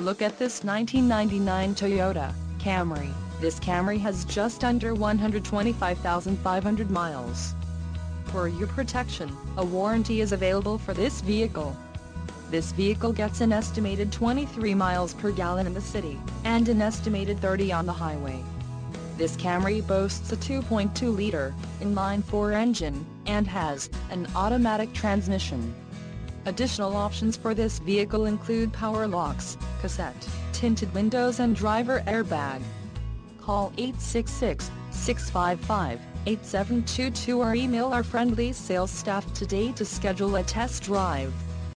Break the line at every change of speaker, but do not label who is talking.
Look at this 1999 Toyota Camry. This Camry has just under 125,500 miles. For your protection, a warranty is available for this vehicle. This vehicle gets an estimated 23 miles per gallon in the city, and an estimated 30 on the highway. This Camry boasts a 2.2-liter inline-4 engine, and has an automatic transmission. Additional options for this vehicle include power locks, cassette, tinted windows and driver airbag. Call 866-655-8722 or email our friendly sales staff today to schedule a test drive.